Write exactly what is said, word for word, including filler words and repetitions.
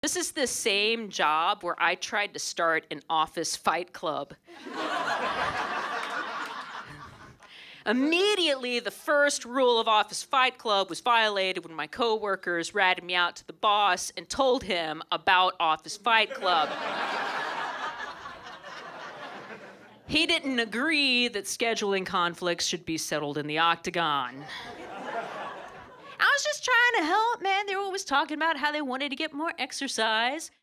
This is the same job where I tried to start an office fight club. Immediately, the first rule of Office Fight Club was violated when my coworkers ratted me out to the boss and told him about Office Fight Club. He didn't agree that scheduling conflicts should be settled in the octagon. I was just trying to help, man. They were always talking about how they wanted to get more exercise.